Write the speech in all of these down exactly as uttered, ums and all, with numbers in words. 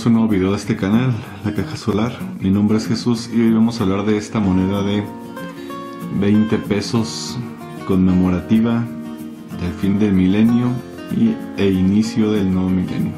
un nuevo video de este canal, La Caja Solar. Mi nombre es Jesús y hoy vamos a hablar de esta moneda de veinte pesos conmemorativa del fin del milenio y, e inicio del nuevo milenio.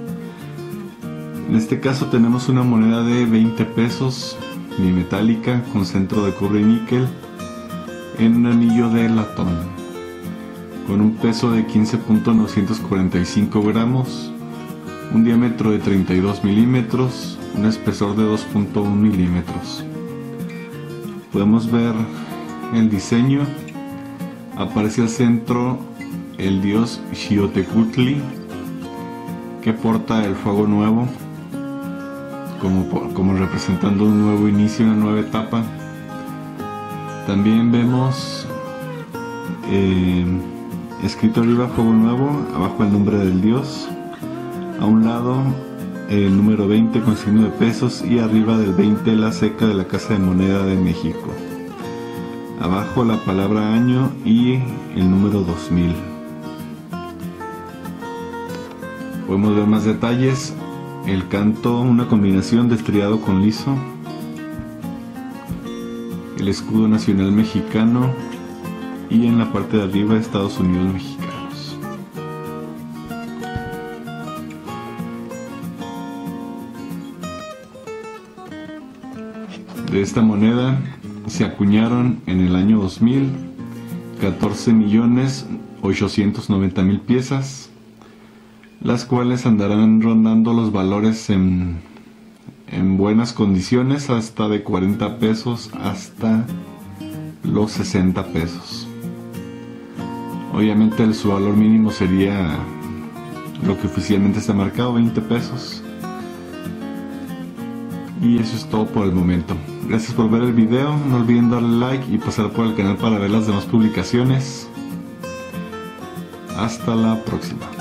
En este caso tenemos una moneda de veinte pesos bimetálica con centro de cobre y níquel en un anillo de latón con un peso de quince punto novecientos cuarenta y cinco gramos, un diámetro de treinta y dos milímetros, un espesor de dos punto uno milímetros. Podemos ver el diseño. Aparece al centro el dios Xiotecutli, que porta el fuego nuevo como, como representando un nuevo inicio, una nueva etapa. También vemos eh, escrito arriba fuego nuevo, abajo el nombre del dios, a un lado el número veinte con signo de pesos y arriba del veinte la seca de la Casa de Moneda de México. Abajo la palabra año y el número dos mil. Podemos ver más detalles. El canto, una combinación de estriado con liso. El escudo nacional mexicano y en la parte de arriba Estados Unidos mexicanos. De esta moneda se acuñaron en el año dos mil catorce millones ochocientos noventa mil piezas, las cuales andarán rondando los valores en, en buenas condiciones hasta de cuarenta pesos hasta los sesenta pesos. Obviamente el, su valor mínimo sería lo que oficialmente está marcado, veinte pesos. Y eso es todo por el momento. Gracias por ver el video, no olviden darle like y pasar por el canal para ver las demás publicaciones. Hasta la próxima.